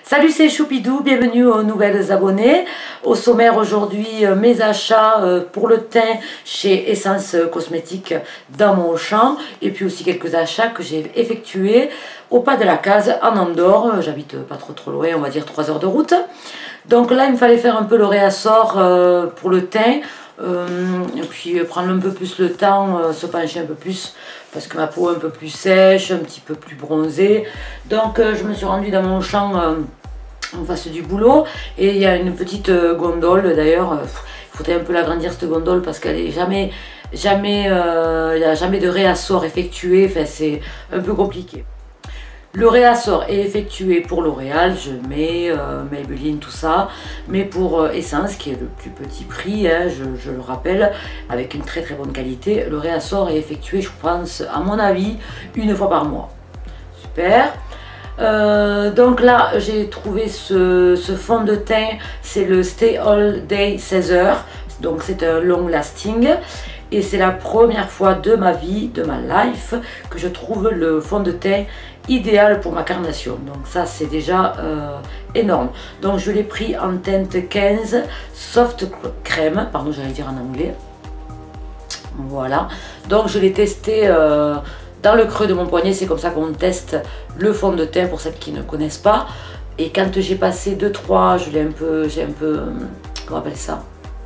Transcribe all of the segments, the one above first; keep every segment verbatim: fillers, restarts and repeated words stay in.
Salut, c'est Choupidou, bienvenue aux nouvelles abonnés. Au sommaire aujourd'hui, mes achats pour le teint chez Essence Cosmétiques dans mon champ. Et puis aussi quelques achats que j'ai effectués au pas de la case en Andorre. J'habite pas trop trop loin, on va dire trois heures de route. Donc là, il me fallait faire un peu le réassort pour le teint. Euh, et puis prendre un peu plus le temps, euh, se pencher un peu plus parce que ma peau est un peu plus sèche, un petit peu plus bronzée. Donc euh, je me suis rendue dans mon champ euh, en face du boulot et il y a une petite euh, gondole d'ailleurs. Il euh, faudrait un peu l'agrandir cette gondole parce qu'elle est jamais, jamais, euh, il n'y a jamais de réassort effectué. Enfin, c'est un peu compliqué. Le réassort est effectué pour L'Oréal, je mets euh, Maybelline, tout ça, mais pour euh, Essence, qui est le plus petit prix, hein, je, je le rappelle, avec une très très bonne qualité, le réassort est effectué, je pense, à mon avis, une fois par mois. Super. Euh, donc là, j'ai trouvé ce, ce fond de teint, c'est le Stay All Day seize heures, donc c'est un long lasting. Et c'est la première fois de ma vie, de ma life, que je trouve le fond de teint idéal pour ma carnation. Donc ça, c'est déjà euh, énorme. Donc je l'ai pris en teinte quinze, soft crème, pardon, j'allais dire en anglais. Voilà. Donc je l'ai testé euh, dans le creux de mon poignet. C'est comme ça qu'on teste le fond de teint pour celles qui ne connaissent pas. Et quand j'ai passé deux trois, je l'ai un peu, j'ai un peu, comment on appelle ça,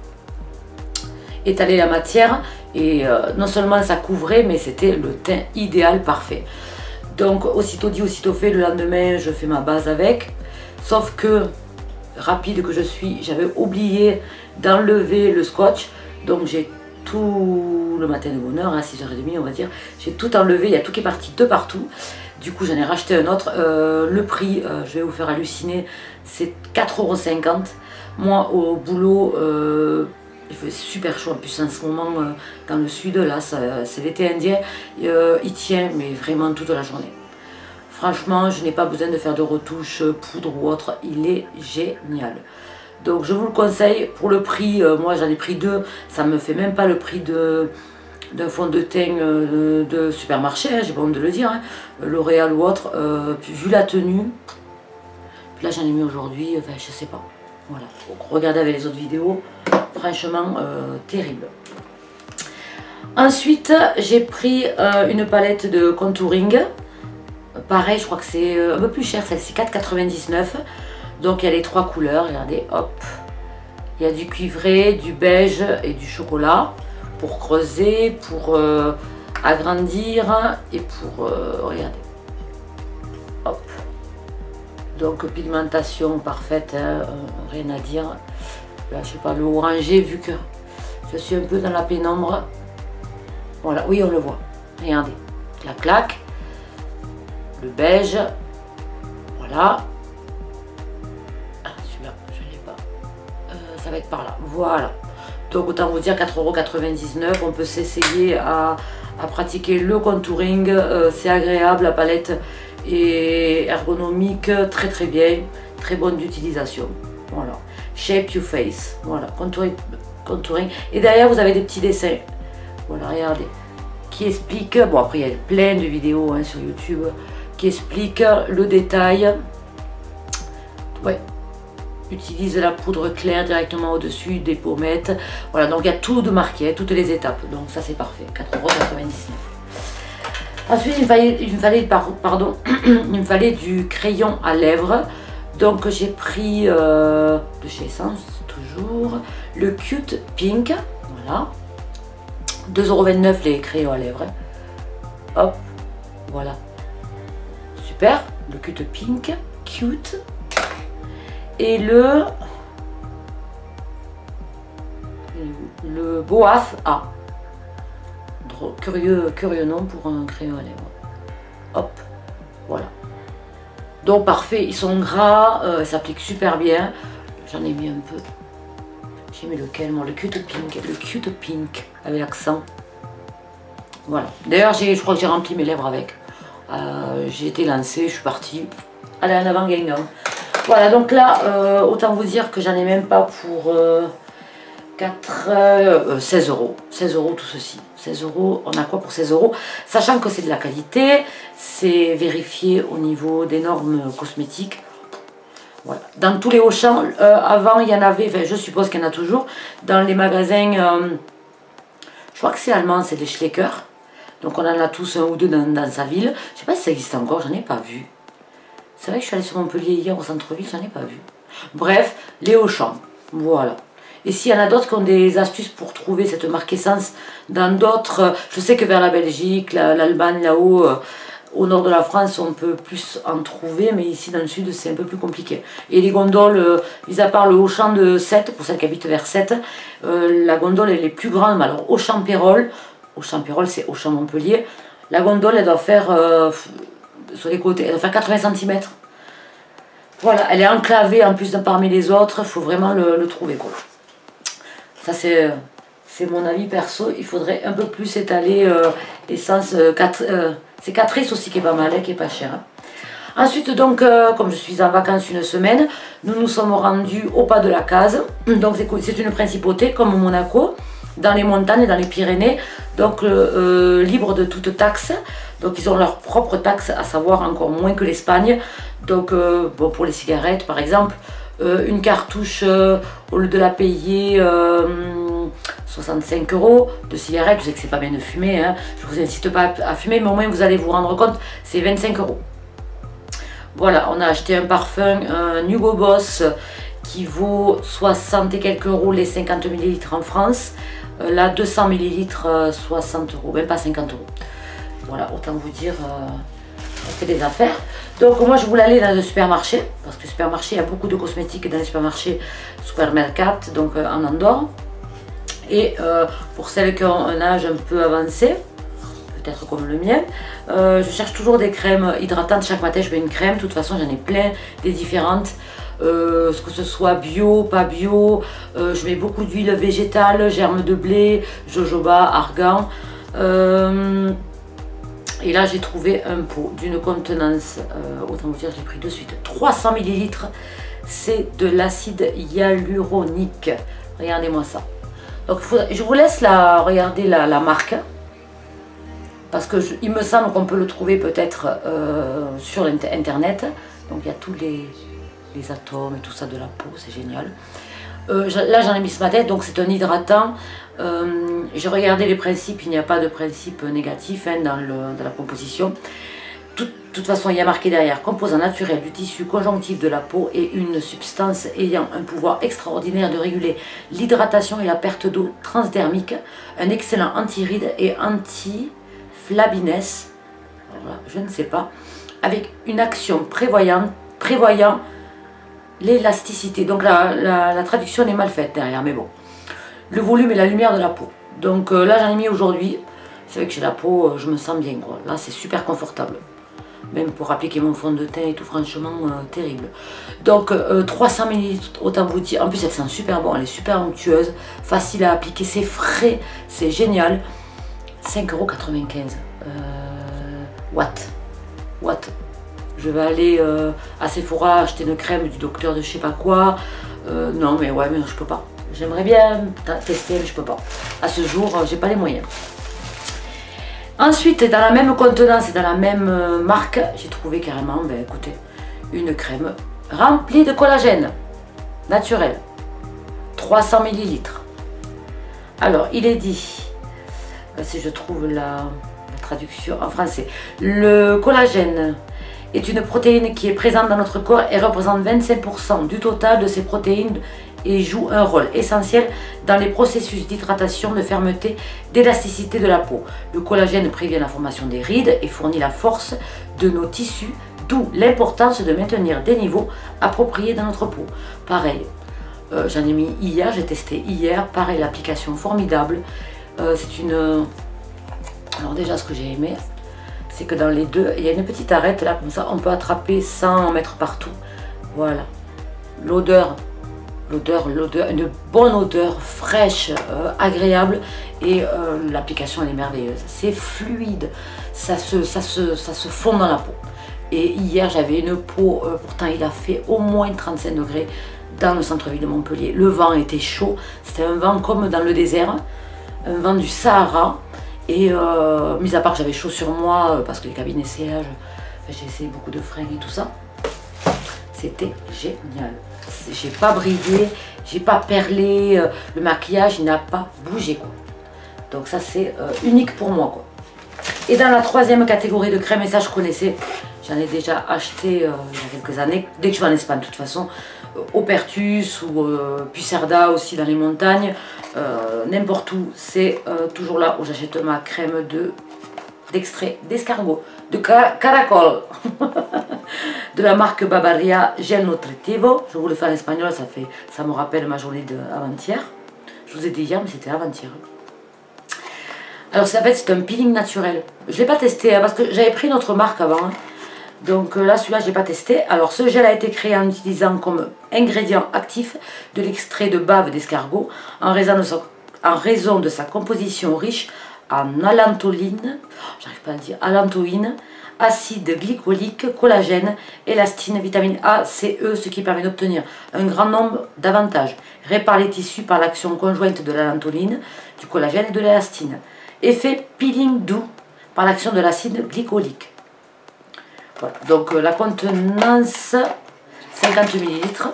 étaler la matière et euh, non seulement ça couvrait mais c'était le teint idéal parfait. Donc aussitôt dit aussitôt fait, le lendemain je fais ma base avec, sauf que rapide que je suis, j'avais oublié d'enlever le scotch, donc j'ai tout le matin de bonheur à six heures trente on va dire, j'ai tout enlevé, il y a tout qui est parti de partout. Du coup j'en ai racheté un autre. Euh, le prix, euh, je vais vous faire halluciner, c'est quatre euros cinquante. Moi au boulot, euh, il fait super chaud en plus en ce moment euh, dans le sud, là c'est l'été indien, euh, il tient mais vraiment toute la journée. Franchement, je n'ai pas besoin de faire de retouches, poudre ou autre, il est génial. Donc je vous le conseille pour le prix, euh, moi j'en ai pris deux, ça me fait même pas le prix de d'un fond de teint euh, de, de supermarché, hein, j'ai pas honte de le dire, hein, L'Oréal ou autre, euh, puis vu la tenue, puis là j'en ai mis aujourd'hui, enfin je sais pas. Voilà, donc regardez avec les autres vidéos, franchement euh, terrible. Ensuite j'ai pris euh, une palette de contouring, pareil je crois que c'est euh, un peu plus cher, celle-ci quatre quatre-vingt-dix-neuf, donc il y a les trois couleurs, regardez, hop, il y a du cuivré, du beige et du chocolat, pour creuser, pour euh, agrandir et pour, euh, regardez, hop. Donc pigmentation parfaite, hein, euh, rien à dire. Là je sais pas, le orangé vu que je suis un peu dans la pénombre. Voilà, oui on le voit. Regardez, la claque, le beige, voilà. Ah celui-là, je ne l'ai pas. Euh, ça va être par là, voilà. Donc autant vous dire quatre euros quatre-vingt-dix-neuf, on peut s'essayer à, à pratiquer le contouring, euh, c'est agréable, la palette et ergonomique, très très bien, très bonne d'utilisation. Voilà, shape your face, voilà, contouring, contouring. Et derrière vous avez des petits dessins, voilà, regardez, qui expliquent, bon après il y a plein de vidéos hein, sur YouTube, qui expliquent le détail. Ouais, utilise la poudre claire directement au-dessus des pommettes, voilà, donc il y a tout de marqué, toutes les étapes, donc ça c'est parfait, quatre euros quatre-vingt-dix-neuf. Ensuite, il me fallait, il me fallait, pardon, il me fallait du crayon à lèvres. Donc j'ai pris euh, de chez Essence, toujours, le Cute Pink. Voilà. deux euros vingt-neuf les crayons à lèvres. Hop, voilà. Super, le Cute Pink, cute. Et le... Le Boaf A. Curieux, curieux nom pour un crayon à lèvres. Hop, voilà. Donc parfait, ils sont gras, euh, s'appliquent super bien. J'en ai mis un peu. J'ai mis lequel moi? Le Cute Pink, le Cute Pink avec l'accent. Voilà. D'ailleurs, je crois que j'ai rempli mes lèvres avec. Euh, j'ai été lancée, je suis partie. Allez en avant, gang. Voilà, donc là, euh, autant vous dire que j'en ai même pas pour euh, quatre, euh, seize euros. seize euros tout ceci. seize euros, on a quoi pour seize euros? Sachant que c'est de la qualité, c'est vérifié au niveau des normes cosmétiques. Voilà. Dans tous les Auchan, euh, avant il y en avait, enfin je suppose qu'il y en a toujours, dans les magasins, euh, je crois que c'est allemand, c'est les Schlecker. Donc on en a tous un ou deux dans, dans sa ville. Je sais pas si ça existe encore, j'en ai pas vu. C'est vrai que je suis allée sur Montpellier hier au centre-ville, j'en ai pas vu. Bref, les Auchan, voilà. Et s'il y en a d'autres qui ont des astuces pour trouver cette marque essence dans d'autres, je sais que vers la Belgique, l'Allemagne, là-haut, euh, au nord de la France, on peut plus en trouver, mais ici dans le sud, c'est un peu plus compliqué. Et les gondoles, euh, mis à part le Auchan de Sète, pour celles qui habitent vers Sète, euh, la gondole elle est plus grande, mais alors Auchan-Pérol, Auchan-Pérol c'est Auchan-Montpellier, la gondole elle doit faire, euh, sur les côtés, elle doit faire quatre-vingts centimètres. Voilà, elle est enclavée en plus parmi les autres, il faut vraiment le, le trouver quoi. Ça c'est c'est mon avis perso, il faudrait un peu plus étaler euh, essence, euh, euh, c'est Catrice aussi qui est pas mal, hein, qui est pas cher. Hein. Ensuite donc, euh, comme je suis en vacances une semaine, nous nous sommes rendus au pas de la case, donc c'est une principauté comme Monaco, dans les montagnes, dans les Pyrénées, donc euh, euh, libre de toute taxe. Donc ils ont leur propre taxe, à savoir encore moins que l'Espagne. Donc euh, bon, pour les cigarettes par exemple, euh, une cartouche, euh, au lieu de la payer euh, soixante-cinq euros de cigarettes, je sais que c'est pas bien de fumer, hein, je vous incite pas à fumer, mais au moins vous allez vous rendre compte, c'est vingt-cinq euros. Voilà, on a acheté un parfum, un Hugo Boss, qui vaut soixante et quelques euros les cinquante millilitres en France. Euh, là, deux cents millilitres, euh, soixante euros, même pas cinquante euros. Voilà, autant vous dire, euh, on fait des affaires. Donc moi, je voulais aller dans le supermarché, parce que le supermarché, il y a beaucoup de cosmétiques dans les supermarchés Supermercat, donc euh, en Andorre. Et euh, pour celles qui ont un âge un peu avancé, peut-être comme le mien, euh, je cherche toujours des crèmes hydratantes. Chaque matin, je mets une crème. De toute façon, j'en ai plein, des différentes. Euh, que ce soit bio, pas bio, euh, je mets beaucoup d'huile végétale, germe de blé, jojoba, argan. Euh, et là j'ai trouvé un pot d'une contenance, euh, autant vous dire, j'ai pris de suite trois cents millilitres, c'est de l'acide hyaluronique. Regardez-moi ça. Donc faut, je vous laisse la, regarder la, la marque, parce que je, il me semble qu'on peut le trouver peut-être euh, sur internet. Donc il y a tous les les atomes et tout ça de la peau, c'est génial. Euh, là j'en ai mis ce matin, donc c'est un hydratant. Euh, j'ai regardé les principes, il n'y a pas de principe négatif hein, dans, le, dans la composition. De toute façon, il y a marqué derrière composant naturel du tissu conjonctif de la peau et une substance ayant un pouvoir extraordinaire de réguler l'hydratation et la perte d'eau transdermique, un excellent anti-rides et anti-flabiness, je ne sais pas, avec une action prévoyante, prévoyant l'élasticité. Donc la, la, la traduction est mal faite derrière, mais bon. Le volume et la lumière de la peau. Donc euh, là j'en ai mis aujourd'hui. C'est vrai que j'ai la peau, euh, je me sens bien quoi. Là c'est super confortable. Même pour appliquer mon fond de teint et tout, franchement euh, terrible. Donc euh, trois cents millilitres, autant vous dire. En plus elle sent super bon, elle est super onctueuse, facile à appliquer, c'est frais, c'est génial. cinq euros quatre-vingt-quinze. Euh, Watt. Watt. Je vais aller euh, à Sephora acheter une crème du docteur de je sais pas quoi. Euh, non mais ouais, mais je peux pas. J'aimerais bien tester, mais je peux pas. À ce jour, j'ai pas les moyens. Ensuite, dans la même contenance et dans la même marque, j'ai trouvé carrément, ben écoutez, une crème remplie de collagène naturel. trois cents millilitres. Alors, il est dit, si je trouve la, la traduction en français, le collagène est une protéine qui est présente dans notre corps et représente vingt-cinq pour cent du total de ces protéines et joue un rôle essentiel dans les processus d'hydratation, de fermeté, d'élasticité de la peau. Le collagène prévient la formation des rides et fournit la force de nos tissus, d'où l'importance de maintenir des niveaux appropriés dans notre peau. Pareil, euh, j'en ai mis hier, j'ai testé hier, pareil, l'application formidable. Euh, c'est une... Alors déjà, ce que j'ai aimé, c'est que dans les deux, il y a une petite arête là, comme ça, on peut attraper sans en mettre partout. Voilà. L'odeur, l'odeur, l'odeur, une bonne odeur fraîche, euh, agréable, et euh, l'application elle est merveilleuse. C'est fluide, ça se, ça, se, ça se fond dans la peau. Et hier, j'avais une peau, euh, pourtant il a fait au moins trente-cinq degrés dans le centre-ville de Montpellier. Le vent était chaud, c'était un vent comme dans le désert, un vent du Sahara. Et euh, mis à part que j'avais chaud sur moi, euh, parce que les cabines essayage, j'ai essayé beaucoup de fringues et tout ça. C'était génial. J'ai pas brillé, j'ai pas perlé, euh, le maquillage n'a pas bougé quoi. Donc ça c'est euh, unique pour moi quoi. Et dans la troisième catégorie de crème, et ça je connaissais, j'en ai déjà acheté euh, il y a quelques années, dès que je vais en Espagne de toute façon, euh, au Pertus ou euh, Pucerda aussi dans les montagnes, euh, n'importe où, c'est euh, toujours là où j'achète ma crème de d'extrait d'escargot, de caracol, de la marque Barbaria Gel Nutritivo. Je vous le fais en espagnol, ça, fait, ça me rappelle ma journée d'avant-hier. Je vous ai dit hier, mais c'était avant-hier. Alors, en fait, c'est un peeling naturel. Je ne l'ai pas testé, hein, parce que j'avais pris notre marque avant. Hein. Donc euh, là, celui-là, je ne l'ai pas testé. Alors, ce gel a été créé en utilisant comme ingrédient actif de l'extrait de bave d'escargot, en raison de sa, en raison de sa composition riche en allantoline, j'arrive pas à le dire, allantoïne, acide glycolique, collagène, élastine, vitamine A, C, E, ce qui permet d'obtenir un grand nombre d'avantages. Répare les tissus par l'action conjointe de l'allantoline, du collagène et de l'élastine. Effet peeling doux par l'action de l'acide glycolique. Voilà. Donc euh, la contenance, cinquante millilitres.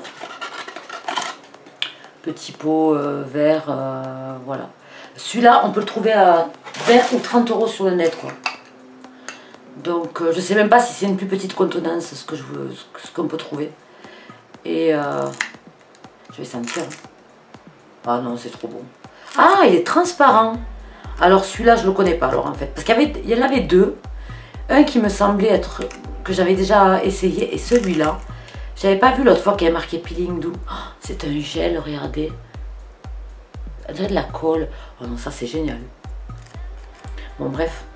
Petit pot euh, vert, euh, voilà. Celui-là, on peut le trouver à vingt ou trente euros sur le net, quoi. Donc, euh, je sais même pas si c'est une plus petite contenance, ce que je veux, ce qu'on peut trouver. Et euh, je vais sentir. Ah non, c'est trop bon. Ah, il est transparent. Alors, celui-là, je le connais pas, alors, en fait. Parce qu'il y, avait, il y en avait deux. Un qui me semblait être, que j'avais déjà essayé, et celui-là. J'avais pas vu l'autre fois qu'il y avait marqué peeling doux. Oh, c'est un gel, regardez. On dirait de la colle. Oh non, ça c'est génial. Bon, bref.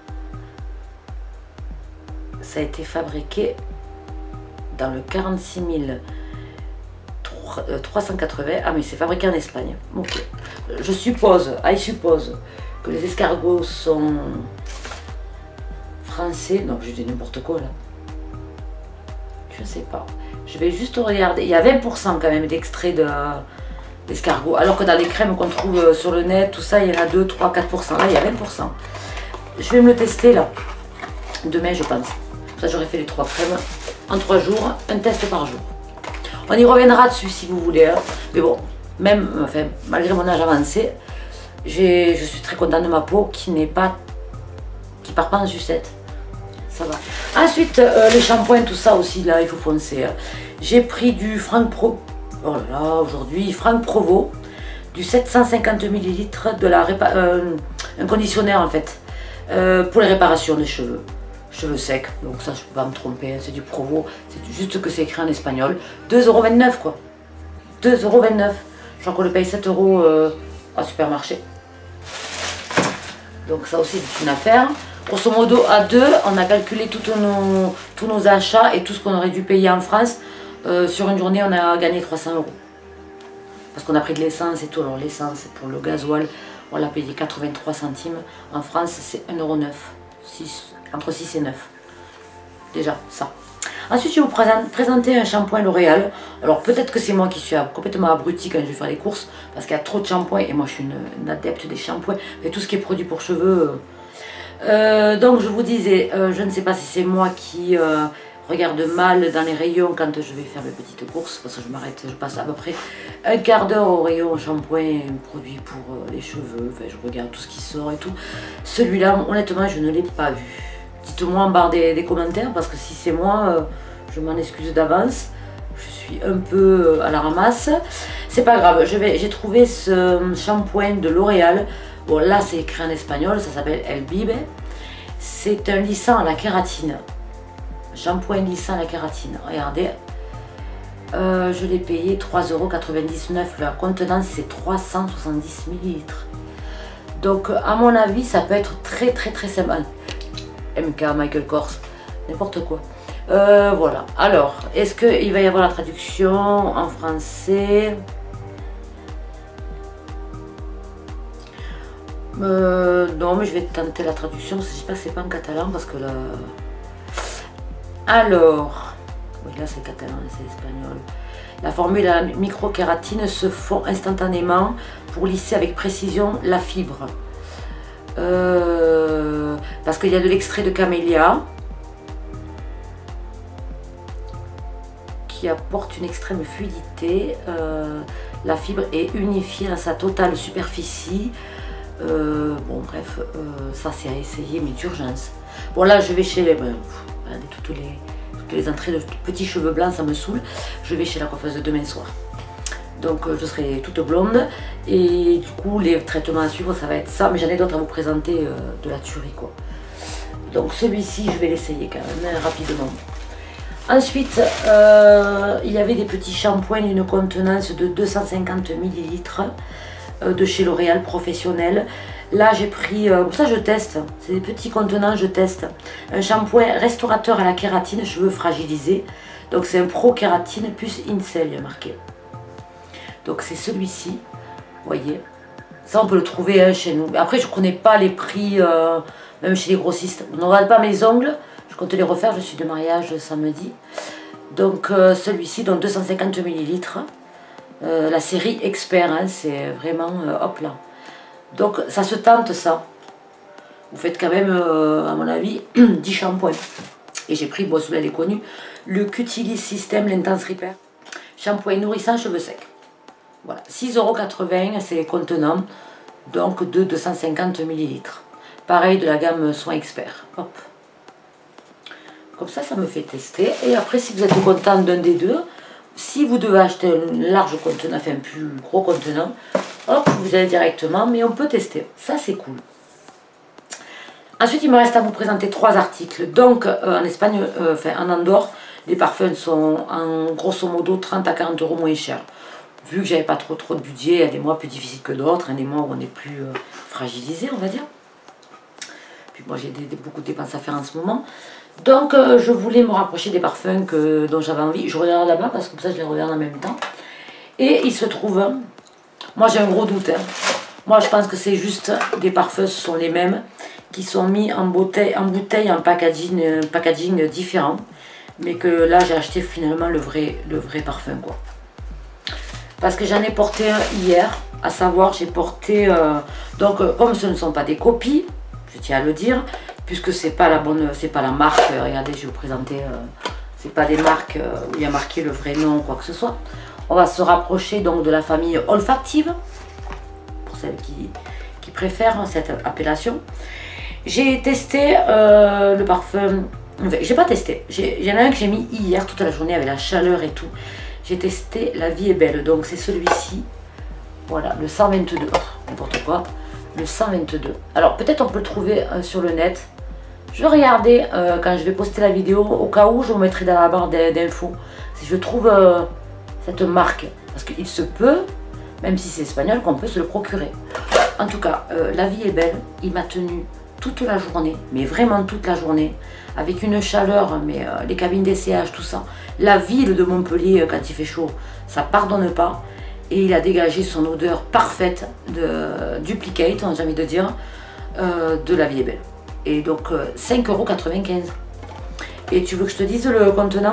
Ça a été fabriqué dans le quarante-six mille trois cent quatre-vingts. Ah, mais c'est fabriqué en Espagne. Ok. Je suppose, I suppose, que les escargots sont français. Non, je dis n'importe quoi là. Je sais pas. Je vais juste regarder. Il y a vingt pour cent quand même d'extrait de... d'escargot. Alors que dans les crèmes qu'on trouve sur le net, tout ça, il y en a deux, trois, quatre pour cent. Là, il y a vingt pour cent. Je vais me le tester là. Demain, je pense. Ça, j'aurais fait les trois crèmes en trois jours. Un test par jour. On y reviendra dessus si vous voulez. Hein. Mais bon, même, enfin, malgré mon âge avancé, je suis très contente de ma peau qui n'est pas, qui part pas en sucette. Ça va. Ensuite, euh, les shampoings, tout ça aussi, là, il faut foncer. Hein. J'ai pris du Franck Pro. Oh là là, aujourd'hui, Franck Provo, du sept cent cinquante millilitres, de la répa euh, un conditionnaire en fait, euh, pour les réparations des cheveux, cheveux secs. Donc ça, je peux pas me tromper, hein, c'est du Provo, c'est juste que c'est écrit en espagnol. deux euros vingt-neuf quoi. deux euros vingt-neuf. Je crois qu'on le paye sept euros euh, au supermarché. Donc ça aussi, c'est une affaire. Grosso modo, à deux, on a calculé tous nos, tous nos achats et tout ce qu'on aurait dû payer en France. Euh, sur une journée, on a gagné trois cents euros. Parce qu'on a pris de l'essence et tout. Alors, l'essence, pour le gasoil, on l'a payé quatre-vingt-trois centimes. En France, c'est un euro neuf. Entre six et neuf. Déjà, ça. Ensuite, je vais vous présenter un shampoing L'Oréal. Alors, peut-être que c'est moi qui suis complètement abruti quand je vais faire les courses. Parce qu'il y a trop de shampoings. Et moi, je suis une, une adepte des shampoings. Et tout ce qui est produit pour cheveux. Euh, donc, je vous disais, euh, je ne sais pas si c'est moi qui... Euh, regarde mal dans les rayons quand je vais faire mes petites courses, parce que je m'arrête, je passe à peu près un quart d'heure au rayon shampoing, produit pour euh, les cheveux, enfin je regarde tout ce qui sort et tout. Celui-là, honnêtement, je ne l'ai pas vu. Dites-moi en barre des, des commentaires, parce que si c'est moi, euh, je m'en excuse d'avance. Je suis un peu à la ramasse. C'est pas grave, j'ai trouvé ce shampoing de L'Oréal. Bon, là c'est écrit en espagnol, ça s'appelle El Bibe. C'est un lissant à la kératine. Shampoing lissant à la kératine. Regardez, euh, je l'ai payé trois euros quatre-vingt-dix-neuf. La contenance c'est trois cent soixante-dix millilitres. Donc à mon avis ça peut être très très très sympa. M K, Michael Kors, n'importe quoi. Euh, voilà. Alors, est-ce qu'il va y avoir la traduction en français? euh, Non, mais je vais tenter la traduction. J'espère que c'est pas en catalan parce que là... Alors, oui, là c'est catalan, là c'est espagnol. La formule à la microkératine se fond instantanément pour lisser avec précision la fibre. Euh, parce qu'il y a de l'extrait de camélia qui apporte une extrême fluidité. Euh, la fibre est unifiée à sa totale superficie. Euh, bon bref, euh, ça c'est à essayer mais d'urgence. Bon là je vais chez les... Ben, regardez toutes les, toutes les entrées de petits cheveux blancs, ça me saoule. Je vais chez la coiffeuse de demain soir. Donc euh, je serai toute blonde et du coup les traitements à suivre ça va être ça. Mais j'en ai d'autres à vous présenter euh, de la tuerie quoi. Donc celui-ci je vais l'essayer quand même hein, rapidement. Ensuite, euh, il y avait des petits shampoings d'une contenance de deux cent cinquante millilitres euh, de chez L'Oréal Professionnel. Là, j'ai pris, euh, ça je teste, c'est des petits contenants, je teste. Un shampoing restaurateur à la kératine, cheveux fragilisés. Donc c'est un pro kératine plus Incel, il y a marqué. Donc c'est celui-ci, vous voyez. Ça, on peut le trouver hein, chez nous. Après, je ne connais pas les prix, euh, même chez les grossistes. On ne regarde pas mes ongles. Je compte les refaire, je suis de mariage samedi. Donc euh, celui-ci, donc deux cent cinquante millilitres. Euh, la série Expert, hein, c'est vraiment euh, hop là. Donc ça se tente ça. Vous faites quand même, euh, à mon avis, dix shampoings. Et j'ai pris, bon celui-là il est connu, le Cutilis System l'Intense Repair. Shampoing nourrissant cheveux secs. Voilà, six euros quatre-vingts, c'est contenant. Donc de deux cent cinquante millilitres. Pareil de la gamme Soins Expert. Hop. Comme ça, ça me fait tester. Et après, si vous êtes content d'un des deux, si vous devez acheter un large contenant, enfin un plus gros contenant, hop, vous allez directement, mais on peut tester. Ça, c'est cool. Ensuite, il me reste à vous présenter trois articles. Donc, euh, en Espagne, euh, enfin en Andorre, les parfums sont en grosso modo trente à quarante euros moins chers. Vu que j'avais pas trop trop de budget, il y a des mois plus difficiles que d'autres, hein, des mois où on est plus euh, fragilisé, on va dire. Puis moi, j'ai beaucoup de dépenses à faire en ce moment. Donc euh, je voulais me rapprocher des parfums que, dont j'avais envie. Je regarde là-bas parce que comme ça je les regarde en même temps. Et il se trouve, moi j'ai un gros doute. Hein. Moi je pense que c'est juste des parfums, ce sont les mêmes, qui sont mis en bouteille, en, bouteille, en packaging, euh, packaging différent. Mais que là j'ai acheté finalement le vrai, le vrai parfum quoi. Parce que j'en ai porté un hier, à savoir j'ai porté, euh, donc euh, comme ce ne sont pas des copies, je tiens à le dire, puisque c'est pas la bonne, c'est pas la marque, euh, regardez je vais vous présenter, euh, c'est pas des marques euh, où il y a marqué le vrai nom ou quoi que ce soit. On va se rapprocher donc de la famille olfactive, pour celles qui, qui préfèrent cette appellation. J'ai testé euh, le parfum, enfin, j'ai pas testé, il y en a un que j'ai mis hier toute la journée avec la chaleur et tout. J'ai testé La Vie est Belle, donc c'est celui-ci, voilà, le cent vingt-deux, oh, n'importe quoi, le cent vingt-deux. Alors peut-être on peut le trouver euh, sur le net. Je vais regarder euh, quand je vais poster la vidéo, au cas où je vous mettrai dans la barre d'infos si je trouve euh, cette marque, parce qu'il se peut, même si c'est espagnol, qu'on peut se le procurer. En tout cas, euh, La Vie est Belle, il m'a tenu toute la journée, mais vraiment toute la journée, avec une chaleur, mais euh, les cabines d'essayage, tout ça. La ville de Montpellier, euh, quand il fait chaud, ça pardonne pas. Et il a dégagé son odeur parfaite de duplicate, j'ai envie de dire, euh, de La Vie est Belle. Et donc euh, cinq euros quatre-vingt-quinze. Et tu veux que je te dise le contenant?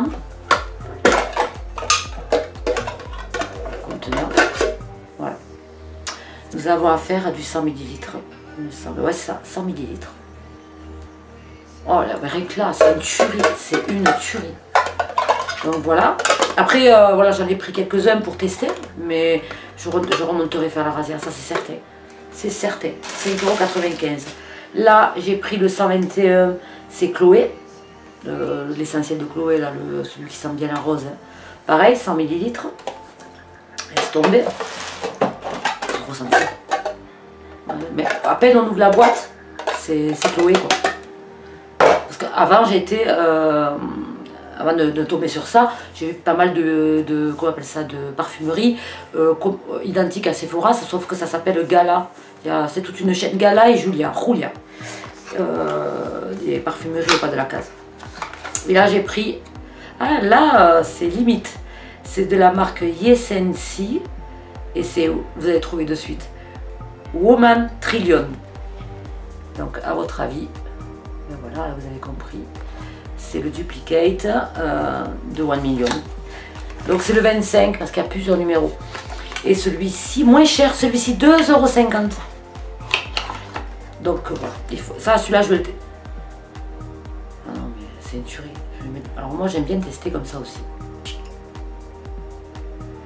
Contenant. Voilà. Nous avons affaire à du cent millilitres. Il me semble. Ouais, c'est ça, cent millilitres. Oh la rien que là, c'est une tuerie. C'est une tuerie. Donc voilà. Après, euh, voilà, j'en ai pris quelques-uns pour tester. Mais je, re je remonterai faire la rasière, ça c'est certain. C'est certain. cinq euros quatre-vingt-quinze. Là, j'ai pris le cent vingt et un, c'est Chloé. Euh, L'essentiel de Chloé, là, le, celui qui sent bien la rose. Hein. Pareil, cent millilitres. Laisse tomber. Trop sentir. Mais à peine on ouvre la boîte, c'est Chloé quoi. Parce qu'avant j'étais, euh, avant de, de tomber sur ça, j'ai eu pas mal de, de, comment on appelle ça, de parfumerie euh, identique à Sephora, sauf que ça s'appelle Gala. C'est toute une chaîne, Gala et Julia, Julia. Euh, des parfumeries pas de la case. Et là j'ai pris, ah là c'est limite, c'est de la marque Yesensi et c'est, vous allez trouver de suite, Woman Trillion. Donc à votre avis, ben voilà, vous avez compris, c'est le duplicate euh, de one million. Donc c'est le vingt-cinq parce qu'il y a plusieurs numéros. Et celui-ci, moins cher, celui-ci deux euros cinquante. Donc voilà, il faut, ça celui-là je vais le... Ah non mais c'est une tuerie. Je vais mettre... Alors moi j'aime bien tester comme ça aussi.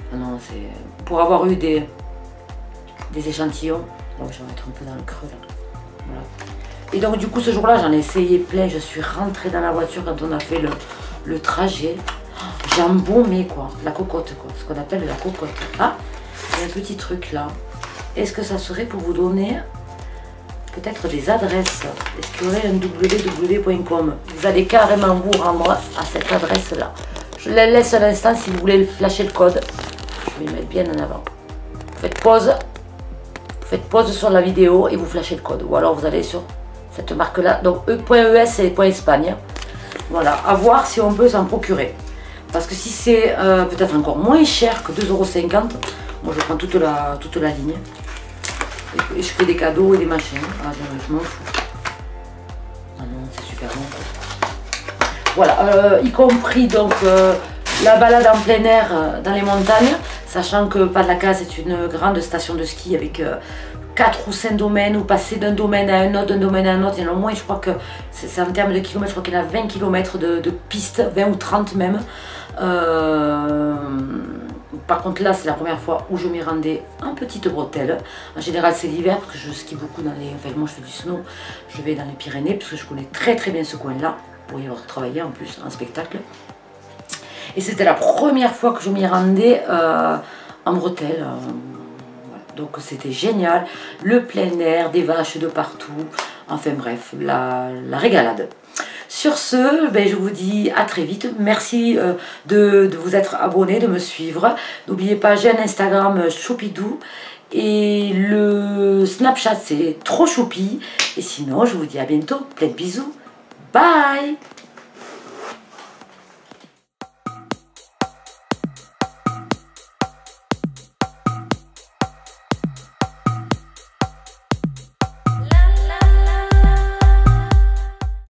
Ah non, c'est pour avoir eu des, des échantillons. Bon, je vais mettre un peu dans le creux là. Voilà. Et donc du coup ce jour-là, j'en ai essayé plein. Je suis rentrée dans la voiture quand on a fait le, le trajet. J'ai embaumé quoi, la cocotte quoi, ce qu'on appelle la cocotte. Ah, il y a un petit truc là. Est-ce que ça serait pour vous donner peut-être des adresses? Est-ce qu'il y aurait un w w w point com? Vous allez carrément vous rendre à cette adresse là. Je la laisse à l'instant si vous voulez flasher le code. Je vais mettre bien en avant. Vous faites pause. Vous faites pause sur la vidéo et vous flashez le code. Ou alors vous allez sur cette marque là. Donc e.es et .espagne. Voilà, à voir si on peut s'en procurer. Parce que si c'est euh, peut-être encore moins cher que deux euros cinquante, moi je prends toute la, toute la ligne. Et, et je fais des cadeaux et des machins. Ah, je, je m'en fous. Ah non, c'est super bon. Voilà, euh, y compris donc euh, la balade en plein air euh, dans les montagnes, sachant que Pas-de-la-Caze est une grande station de ski avec euh, quatre ou cinq domaines, ou passer d'un domaine à un autre, d'un domaine à un autre. Il y en a au moins, je crois que c'est en termes de kilomètres, je crois qu'il y en a vingt kilomètres de, de pistes, vingt ou trente même. Euh, par contre là, c'est la première fois où je m'y rendais en petite bretelle. En général, c'est l'hiver parce que je skie beaucoup dans les... Enfin, moi, je fais du snow, je vais dans les Pyrénées parce que je connais très très bien ce coin-là, pour y avoir travaillé en plus en spectacle. Et c'était la première fois que je m'y rendais euh, en bretelle. Euh, voilà. Donc c'était génial, le plein air, des vaches de partout, enfin bref, la, la régalade. Sur ce, ben, je vous dis à très vite. Merci euh, de, de vous être abonné, de me suivre. N'oubliez pas, j'ai un Instagram Choupidou et le Snapchat c'est trop choupi. Et sinon, je vous dis à bientôt. Plein de bisous. Bye!